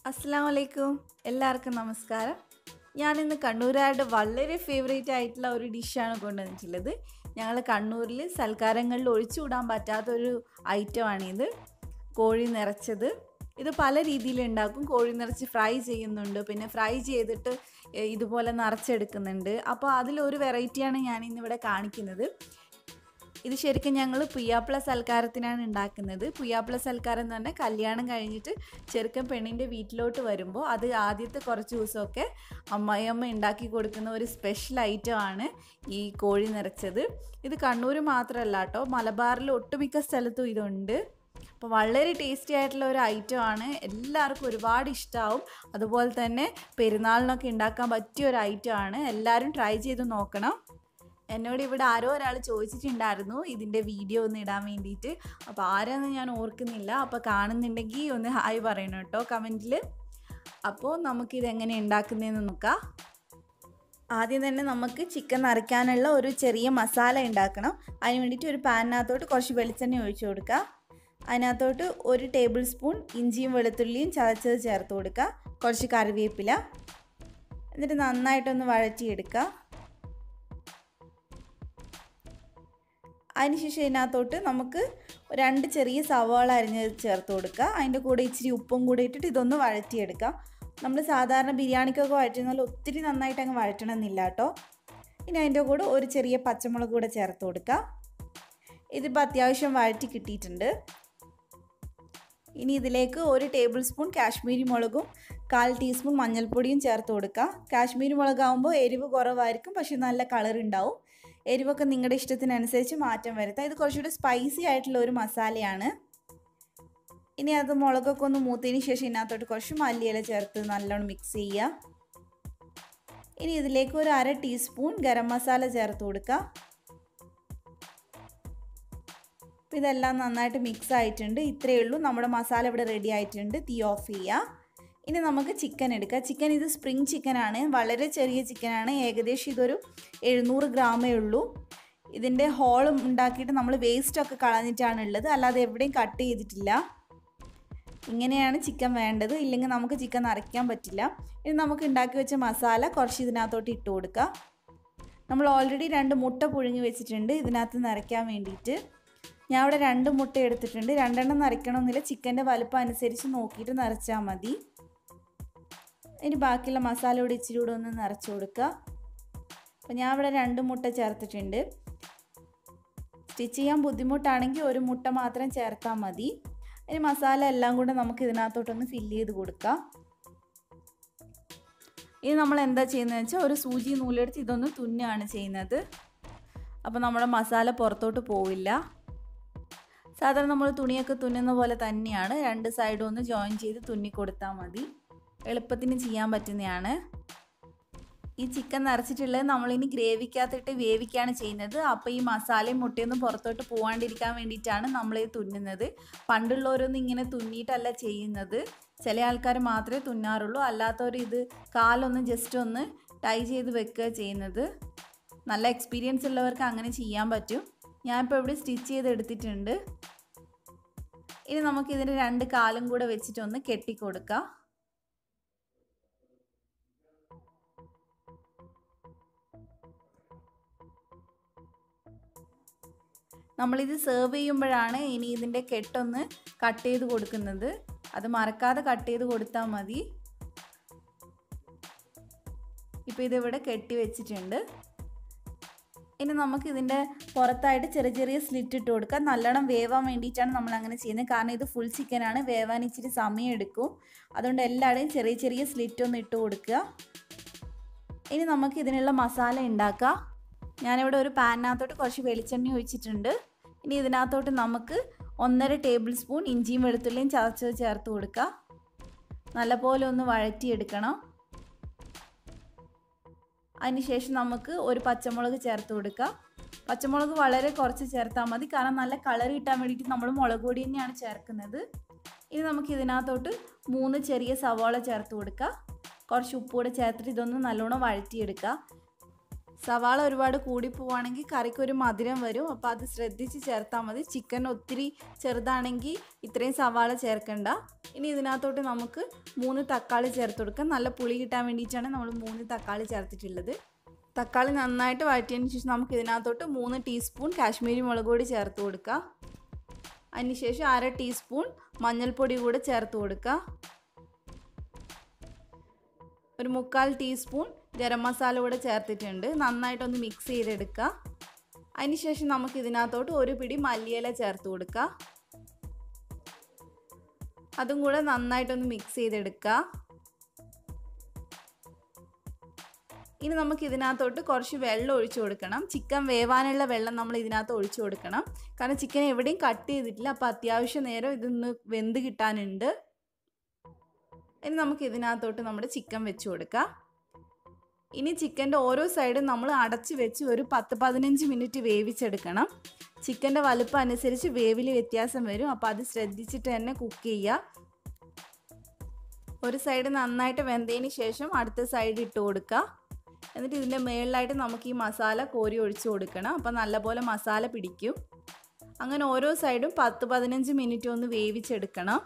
അസ്സലാമലൈക്കും. എല്ലാവർക്കും നമസ്കാരം. ഞാനിന്ന് കണ്ണൂരുകാരുടെ വളരെ ഫേവറേറ്റ് ആയിട്ടുള്ള ഒരു ഡിഷാണ് കൊണ്ടുവന്നിട്ടുള്ളത്. ഞങ്ങൾ കണ്ണൂരിൽ സൽക്കാരങ്ങളിൽ ഒഴിച്ചുകൂടാൻ പറ്റാത്തൊരു ഐറ്റമാണിത്, കോഴി നിറച്ചത്. ഇത് പല രീതിയിൽ ഉണ്ടാക്കും. കോഴി നിറച്ച് ഫ്രൈ ചെയ്യുന്നുണ്ട്, പിന്നെ ഫ്രൈ ചെയ്തിട്ട് ഇതുപോലെ നിറച്ചെടുക്കുന്നുണ്ട്. അപ്പോൾ അതിലൊരു വെറൈറ്റിയാണ് ഞാനിന്നിവിടെ കാണിക്കുന്നത്. ഇത് ശരിക്കും ഞങ്ങൾ പുയ്യാപ്പിള സൽക്കാരത്തിനാണ് ഉണ്ടാക്കുന്നത്. പുയ്യാപ്പിള സൽക്കാരം എന്ന് പറഞ്ഞാൽ കല്യാണം കഴിഞ്ഞിട്ട് ചെറുക്കൻ പെണ്ണിൻ്റെ വീട്ടിലോട്ട് വരുമ്പോൾ അത് ആദ്യത്തെ കുറച്ച് ദിവസമൊക്കെ അമ്മായിയമ്മ ഉണ്ടാക്കി കൊടുക്കുന്ന ഒരു സ്പെഷ്യൽ ഐറ്റമാണ് ഈ കോഴി നിറച്ചത്. ഇത് കണ്ണൂർ മാത്രമല്ല കേട്ടോ, മലബാറിൽ ഒട്ടുമിക്ക സ്ഥലത്തും ഇതുണ്ട്. അപ്പോൾ വളരെ ടേസ്റ്റി ആയിട്ടുള്ള ഒരു ഐറ്റമാണ്, എല്ലാവർക്കും ഒരുപാട് ഇഷ്ടമാവും. അതുപോലെ തന്നെ പെരുന്നാളിനൊക്കെ ഉണ്ടാക്കാൻ പറ്റിയ ഒരു ഐറ്റമാണ്. എല്ലാവരും ട്രൈ ചെയ്ത് നോക്കണം. എന്നോട് ഇവിടെ ആരോ ഒരാൾ ചോദിച്ചിട്ടുണ്ടായിരുന്നു ഇതിൻ്റെ വീഡിയോ ഒന്ന് ഇടാൻ വേണ്ടിയിട്ട്. അപ്പോൾ ആരാന്ന് ഞാൻ ഓർക്കുന്നില്ല. അപ്പോൾ കാണുന്നുണ്ടെങ്കിൽ ഒന്ന് ഹായ് പറയണം കേട്ടോ കമൻറ്റിൽ. അപ്പോൾ നമുക്കിതെങ്ങനെ ഉണ്ടാക്കുന്നതെന്ന് നോക്കാം. ആദ്യം തന്നെ നമുക്ക് ചിക്കൻ നിറയ്ക്കാനുള്ള ഒരു ചെറിയ മസാല ഉണ്ടാക്കണം. അതിന് വേണ്ടിയിട്ട് ഒരു പാനിനകത്തോട്ട് കുറച്ച് വെളിച്ചെണ്ണ ഒഴിച്ചു കൊടുക്കുക. അതിനകത്തോട്ട് 1 ടേബിൾ സ്പൂൺ ഇഞ്ചിയും വെളുത്തുള്ളിയും ചതച്ചത് ചേർത്ത് കൊടുക്കുക. കുറച്ച് കറിവേപ്പില, എന്നിട്ട് നന്നായിട്ടൊന്ന് വഴറ്റിയെടുക്കുക. അതിനുശേഷം ഇതിനകത്തോട്ട് നമുക്ക് 2 ചെറിയ സവാള അരിഞ്ഞത് ചേർത്ത് കൊടുക്കുക. അതിൻ്റെ കൂടെ ഇച്ചിരി ഉപ്പും കൂടെ ഇട്ടിട്ട് ഇതൊന്ന് വഴറ്റിയെടുക്കാം. നമ്മൾ സാധാരണ ബിരിയാണിക്കൊക്കെ വഴറ്റുന്നാൽ ഒത്തിരി നന്നായിട്ട് അങ്ങ് വഴറ്റണമെന്നില്ല കേട്ടോ. ഇനി അതിൻ്റെ കൂടെ ഒരു ചെറിയ പച്ചമുളക് കൂടെ ചേർത്ത് കൊടുക്കുക. ഇതിപ്പോൾ അത്യാവശ്യം വഴറ്റി കിട്ടിയിട്ടുണ്ട്. ഇനി ഇതിലേക്ക് 1 ടേബിൾ സ്പൂൺ കാശ്മീരി മുളകും 1/4 ടീസ്പൂൺ മഞ്ഞൾപ്പൊടിയും ചേർത്ത് കൊടുക്കുക. കാശ്മീരി മുളകാകുമ്പോൾ എരിവ് കുറവായിരിക്കും, പക്ഷെ നല്ല കളർ ഉണ്ടാവും. എരിവൊക്കെ നിങ്ങളുടെ ഇഷ്ടത്തിനനുസരിച്ച് മാറ്റം വരുത്താം. ഇത് കുറച്ചുകൂടി സ്പൈസി ആയിട്ടുള്ള ഒരു മസാലയാണ്. ഇനി അത് മുളകൊക്കെ ഒന്ന് മൂത്തതിന് ശേഷം ഇതിനകത്തോട്ട് കുറച്ച് മല്ലിയില ചേർത്ത് നല്ലോണം മിക്സ് ചെയ്യുക. ഇനി ഇതിലേക്ക് ഒരു 1/2 ടീസ്പൂൺ ഗരം മസാല ചേർത്ത് കൊടുക്കുക. അപ്പോൾ ഇതെല്ലാം നന്നായിട്ട് മിക്സ് ആയിട്ടുണ്ട്. ഇത്രയേ ഉള്ളൂ, നമ്മുടെ മസാല ഇവിടെ റെഡി ആയിട്ടുണ്ട്. തീ ഓഫ് ചെയ്യുക. ഇനി നമുക്ക് ചിക്കൻ എടുക്കാം. ചിക്കൻ ഇത് സ്പ്രിങ് ചിക്കനാണ്, വളരെ ചെറിയ ചിക്കനാണ്. ഏകദേശം ഇതൊരു 700 ഗ്രാമേ ഉള്ളൂ. ഇതിൻ്റെ ഹോളും ഉണ്ടാക്കിയിട്ട് നമ്മൾ വേസ്റ്റൊക്കെ കളഞ്ഞിട്ടാണ് ഉള്ളത്, അല്ലാതെ എവിടെയും കട്ട് ചെയ്തിട്ടില്ല. ഇങ്ങനെയാണ് ചിക്കൻ വേണ്ടത്, ഇല്ലെങ്കിൽ നമുക്ക് ചിക്കൻ നിറയ്ക്കാൻ പറ്റില്ല. ഇനി നമുക്ക് ഉണ്ടാക്കി വെച്ച മസാല കുറച്ച് ഇതിനകത്തോട്ട് ഇട്ട് കൊടുക്കുക. നമ്മൾ ഓൾറെഡി 2 മുട്ട പുഴുങ്ങി വെച്ചിട്ടുണ്ട് ഇതിനകത്ത് നിറയ്ക്കാൻ വേണ്ടിയിട്ട്. ഞാൻ ഇവിടെ 2 മുട്ട എടുത്തിട്ടുണ്ട്. 2 എണ്ണം നിറയ്ക്കണമെന്നില്ല, ചിക്കൻ്റെ വലുപ്പം അനുസരിച്ച് നോക്കിയിട്ട് നിറച്ചാൽ മതി. ഇനി ബാക്കിയുള്ള മസാലയോട് ഇച്ചിരി കൂടെ ഒന്ന് നിറച്ച് കൊടുക്കുക. അപ്പോൾ ഞാൻ ഇവിടെ 2 മുട്ട ചേർത്തിട്ടുണ്ട്. സ്റ്റിച്ച് ചെയ്യാൻ ബുദ്ധിമുട്ടാണെങ്കിൽ 1 മുട്ട മാത്രം ചേർത്താൽ മതി. ഇനി മസാല എല്ലാം കൂടെ നമുക്ക് ഇതിനകത്തോട്ടൊന്ന് ഫില്ല് ചെയ്ത് കൊടുക്കാം. ഇനി നമ്മൾ എന്താ ചെയ്യുന്നതെന്ന് വെച്ചാൽ ഒരു സൂചി നൂലെടുത്ത് ഇതൊന്ന് തുന്നുകയാണ് ചെയ്യുന്നത്. അപ്പോൾ നമ്മുടെ മസാല പുറത്തോട്ട് പോവില്ല. സാധാരണ നമ്മൾ തുണിയൊക്കെ തുന്നുന്ന പോലെ തന്നെയാണ്. 2 സൈഡും ഒന്ന് ജോയിൻ ചെയ്ത് തുന്നി കൊടുത്താൽ മതി. എളുപ്പത്തിന് ചെയ്യാൻ പറ്റുന്നതാണ്. ഈ ചിക്കൻ നിറച്ചിട്ടുള്ളത് നമ്മളിനി ഗ്രേവിക്കകത്തിട്ട് വേവിക്കുകയാണ് ചെയ്യുന്നത്. അപ്പോൾ ഈ മസാലയും മുട്ടയൊന്നും പുറത്തോട്ട് പോകാണ്ടിരിക്കാൻ വേണ്ടിയിട്ടാണ് നമ്മളിത് തുന്നുന്നത്. പണ്ടുള്ളവരൊന്നും ഇങ്ങനെ തുന്നിയിട്ടല്ല ചെയ്യുന്നത്, ചില ആൾക്കാർ മാത്രമേ തുന്നാറുള്ളൂ. അല്ലാത്തവർ ഇത് കാലൊന്ന് ജസ്റ്റ് ഒന്ന് ടൈ ചെയ്ത് വെക്കുക ചെയ്യുന്നത്. നല്ല എക്സ്പീരിയൻസ് ഉള്ളവർക്ക് അങ്ങനെ ചെയ്യാൻ പറ്റും. ഞാനിപ്പോൾ ഇവിടെ സ്റ്റിച്ച് ചെയ്ത് എടുത്തിട്ടുണ്ട്. ഇനി നമുക്കിതിൻ്റെ 2 കാലും കൂടെ വെച്ചിട്ടൊന്ന് കെട്ടിക്കൊടുക്കാം. നമ്മളിത് സെർവ് ചെയ്യുമ്പോഴാണ് ഇനി ഇതിൻ്റെ കെട്ടൊന്ന് കട്ട് ചെയ്ത് കൊടുക്കുന്നത്. അത് മറക്കാതെ കട്ട് ചെയ്ത് കൊടുത്താൽ മതി. ഇപ്പോൾ ഇതിവിടെ കെട്ടി വെച്ചിട്ടുണ്ട്. ഇനി നമുക്ക് ഇതിൻ്റെ പുറത്തായിട്ട് ചെറിയ ചെറിയ സ്ലിറ്റ് ഇട്ട് കൊടുക്കാം. നല്ലോണം വേവാൻ വേണ്ടിയിട്ടാണ് നമ്മൾ അങ്ങനെ ചെയ്യുന്നത്. കാരണം ഇത് ഫുൾ ചിക്കനാണ്, വേവാൻ ഇച്ചിരി സമയം എടുക്കും. അതുകൊണ്ട് എല്ലാവരുടെയും ചെറിയ ചെറിയ സ്ലിറ്റ് ഒന്ന് ഇട്ട് കൊടുക്കുക. ഇനി നമുക്ക് ഇതിനുള്ള മസാല ഉണ്ടാക്കാം. ഞാനിവിടെ ഒരു പാനിനകത്തോട്ട് കുറച്ച് വെളിച്ചെണ്ണ ഒഴിച്ചിട്ടുണ്ട്. ഇനി ഇതിനകത്തോട്ട് നമുക്ക് 1.5 ടേബിൾ സ്പൂൺ ഇഞ്ചിയും വെളുത്തുള്ളിയും ചതച്ചത് ചേർത്ത് കൊടുക്കുക. നല്ലപോലെ ഒന്ന് വഴറ്റിയെടുക്കണം. അതിനുശേഷം നമുക്ക് ഒരു പച്ചമുളക് ചേർത്ത് കൊടുക്കുക. പച്ചമുളക് വളരെ കുറച്ച് ചേർത്താൽ മതി, കാരണം നല്ല കളർ കിട്ടാൻ വേണ്ടിയിട്ട് നമ്മൾ മുളക് പൊടി തന്നെയാണ് ചേർക്കുന്നത്. ഇനി നമുക്ക് ഇതിനകത്തോട്ട് 3 ചെറിയ സവാള ചേർത്ത് കൊടുക്കുക. കുറച്ച് ഉപ്പ് കൂടെ ചേർത്തിട്ട് ഇതൊന്ന് നല്ലോണം വഴറ്റിയെടുക്കുക. സവാള ഒരുപാട് കൂടിപ്പോവുകയാണെങ്കിൽ കറിക്ക് ഒരു മധുരം വരും. അപ്പോൾ അത് ശ്രദ്ധിച്ച് ചേർത്താൽ മതി. ചിക്കൻ ഒത്തിരി ചെറുതാണെങ്കിൽ ഇത്രയും സവാള ചേർക്കണ്ട. ഇനി ഇതിനകത്തോട്ട് നമുക്ക് 3 തക്കാളി ചേർത്ത് കൊടുക്കാം. നല്ല പുളി കിട്ടാൻ വേണ്ടിയിട്ടാണ് നമ്മൾ 3 തക്കാളി ചേർത്തിട്ടുള്ളത്. തക്കാളി നന്നായിട്ട് വഴറ്റിയതിന് ശേഷം നമുക്ക് ഇതിനകത്തോട്ട് 3 ടീസ്പൂൺ കാശ്മീരി മുളക് പൊടി ചേർത്ത് കൊടുക്കുക. അതിനുശേഷം 1/2 ടീസ്പൂൺ മഞ്ഞൾപ്പൊടി കൂടെ ചേർത്ത് കൊടുക്കുക. ഒരു 3/4 ടീസ്പൂൺ ഗരം മസാല കൂടെ ചേർത്തിട്ടുണ്ട്. നന്നായിട്ടൊന്ന് മിക്സ് ചെയ്തെടുക്കുക. അതിനുശേഷം നമുക്ക് ഇതിനകത്തോട്ട് ഒരു പിടി മല്ലിയില ചേർത്ത് കൊടുക്കുക. അതും കൂടെ നന്നായിട്ടൊന്ന് മിക്സ് ചെയ്തെടുക്കുക. ഇനി നമുക്ക് ഇതിനകത്തോട്ട് കുറച്ച് വെള്ളം ഒഴിച്ചു കൊടുക്കണം. ചിക്കൻ വേവാനുള്ള വെള്ളം നമ്മൾ ഇതിനകത്ത് ഒഴിച്ചു കൊടുക്കണം. കാരണം ചിക്കൻ എവിടെയും കട്ട് ചെയ്തിട്ടില്ല. അപ്പോൾ അത്യാവശ്യം നേരം ഇതൊന്ന് വെന്ത് കിട്ടാനുണ്ട്. ഇനി നമുക്ക് ഇതിനകത്തോട്ട് നമ്മുടെ ചിക്കൻ വെച്ച് കൊടുക്കാം. ഇനി ചിക്കൻ്റെ ഓരോ സൈഡും നമ്മൾ അടച്ച് വെച്ച് ഒരു 10-15 മിനിറ്റ് വേവിച്ചെടുക്കണം. ചിക്കൻ്റെ വലുപ്പം അനുസരിച്ച് വേവിൽ വ്യത്യാസം വരും. അപ്പോൾ അത് ശ്രദ്ധിച്ചിട്ട് തന്നെ കുക്ക് ചെയ്യുക. ഒരു സൈഡ് നന്നായിട്ട് വെന്തതിന് ശേഷം അടുത്ത സൈഡ് ഇട്ട് കൊടുക്കുക. എന്നിട്ട് ഇതിൻ്റെ മുകളിലായിട്ട് നമുക്ക് ഈ മസാല കോരി ഒഴിച്ച് കൊടുക്കണം. അപ്പോൾ നല്ലപോലെ മസാല പിടിക്കും. അങ്ങനെ ഓരോ സൈഡും 10-15 മിനിറ്റ് ഒന്ന് വേവിച്ചെടുക്കണം.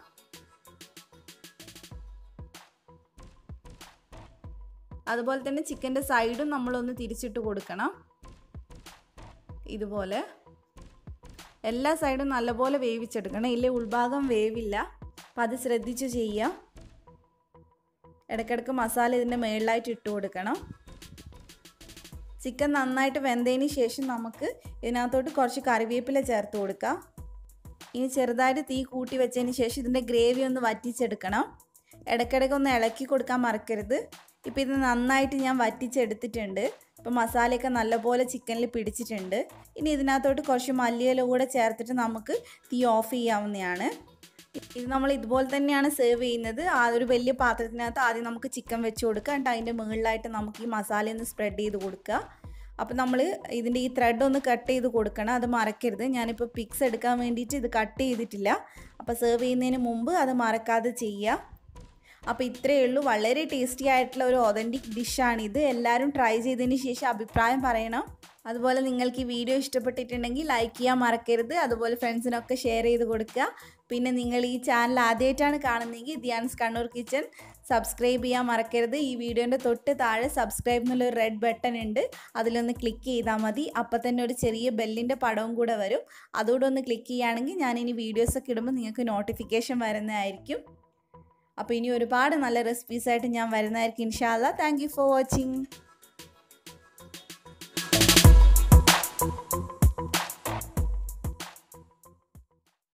അതുപോലെ തന്നെ ചിക്കൻ്റെ സൈഡും നമ്മളൊന്ന് തിരിച്ചിട്ട് കൊടുക്കണം. ഇതുപോലെ എല്ലാ സൈഡും നല്ലപോലെ വേവിച്ചെടുക്കണം. ഇല്ലേ ഉൾഭാഗം വേവില്ല. അപ്പം അത് ശ്രദ്ധിച്ച് ചെയ്യാം. ഇടയ്ക്കിടയ്ക്ക് മസാല ഇതിൻ്റെ മുകളിലായിട്ട് ഇട്ട് കൊടുക്കണം. ചിക്കൻ നന്നായിട്ട് വെന്തതിന് ശേഷം നമുക്ക് ഇതിനകത്തോട്ട് കുറച്ച് കറിവേപ്പില ചേർത്ത് കൊടുക്കാം. ഇനി ചെറുതായിട്ട് തീ കൂട്ടി വെച്ചതിന് ശേഷം ഇതിൻ്റെ ഗ്രേവി ഒന്ന് വറ്റിച്ചെടുക്കണം. ഇടയ്ക്കിടയ്ക്ക് ഒന്ന് ഇളക്കി കൊടുക്കാൻ മറക്കരുത്. ഇപ്പോൾ ഇത് നന്നായിട്ട് ഞാൻ വറ്റിച്ചെടുത്തിട്ടുണ്ട്. ഇപ്പോൾ മസാലയൊക്കെ നല്ലപോലെ ചിക്കനിൽ പിടിച്ചിട്ടുണ്ട്. ഇനി ഇതിനകത്തോട്ട് കുറച്ച് മല്ലിയില കൂടെ ചേർത്തിട്ട് നമുക്ക് തീ ഓഫ് ചെയ്യാവുന്നതാണ്. ഇത് നമ്മൾ ഇതുപോലെ തന്നെയാണ് സെർവ് ചെയ്യുന്നത്. ഒരു വലിയ പാത്രത്തിനകത്ത് ആദ്യം നമുക്ക് ചിക്കൻ വെച്ച് കൊടുക്കുക. എന്നിട്ട് അതിൻ്റെ മുകളിലായിട്ട് നമുക്ക് ഈ മസാല ഒന്ന് സ്പ്രെഡ് ചെയ്ത് കൊടുക്കുക. അപ്പോൾ നമ്മൾ ഇതിൻ്റെ ഈ ത്രെഡ് ഒന്ന് കട്ട് ചെയ്ത് കൊടുക്കണം. അത് മറക്കരുത്. ഞാനിപ്പോൾ പിക്സ് എടുക്കാൻ വേണ്ടിയിട്ട് ഇത് കട്ട് ചെയ്തിട്ടില്ല. അപ്പോൾ സെർവ് ചെയ്യുന്നതിന് മുമ്പ് അത് മറക്കാതെ ചെയ്യുക. അപ്പോൾ ഇത്രയേ ഉള്ളൂ. വളരെ ടേസ്റ്റി ആയിട്ടുള്ള ഒരു ഒതൻറ്റിക് ഡിഷാണിത്. എല്ലാവരും ട്രൈ ചെയ്തതിന് ശേഷം അഭിപ്രായം പറയണം. അതുപോലെ നിങ്ങൾക്ക് ഈ വീഡിയോ ഇഷ്ടപ്പെട്ടിട്ടുണ്ടെങ്കിൽ ലൈക്ക് ചെയ്യാൻ മറക്കരുത്. അതുപോലെ ഫ്രണ്ട്സിനൊക്കെ ഷെയർ ചെയ്ത് കൊടുക്കുക. പിന്നെ നിങ്ങൾ ഈ ചാനൽ ആദ്യമായിട്ടാണ് കാണുന്നതെങ്കിൽ ധ്യാൻസ് കണ്ണൂർ കിച്ചൺ സബ്സ്ക്രൈബ് ചെയ്യാൻ മറക്കരുത്. ഈ വീഡിയോൻ്റെ തൊട്ട് താഴെ സബ്സ്ക്രൈബ് എന്നുള്ളൊരു റെഡ് ബട്ടൺ ഉണ്ട്. അതിലൊന്ന് ക്ലിക്ക് ചെയ്താൽ മതി. അപ്പോൾ തന്നെ ഒരു ചെറിയ ബെല്ലിൻ്റെ പടവും കൂടെ വരും. അതുകൂടെ ഒന്ന് ക്ലിക്ക് ചെയ്യുകയാണെങ്കിൽ ഞാനിനി വീഡിയോസൊക്കെ ഇടുമ്പോൾ നിങ്ങൾക്ക് നോട്ടിഫിക്കേഷൻ വരുന്നതായിരിക്കും. അപ്പോൾ ഇനി ഒരുപാട് നല്ല റെസിപ്പീസായിട്ട് ഞാൻ വരുന്നതായിരിക്കും ഇൻഷാ അല്ലാ. Thank you for watching.